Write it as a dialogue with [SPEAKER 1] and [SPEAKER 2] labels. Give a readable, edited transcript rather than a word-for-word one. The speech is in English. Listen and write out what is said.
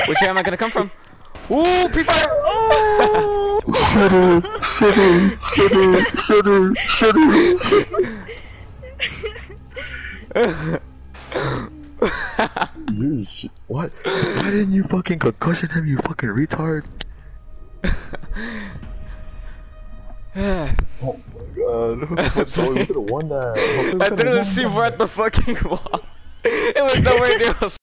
[SPEAKER 1] Which way am I gonna come from? Ooh, pre-fire! Oh!
[SPEAKER 2] What? Why didn't you fucking concussion him, you fucking retard? Oh my god. So we could've won that.
[SPEAKER 1] I didn't see we're at the fucking wall. It was nowhere near us.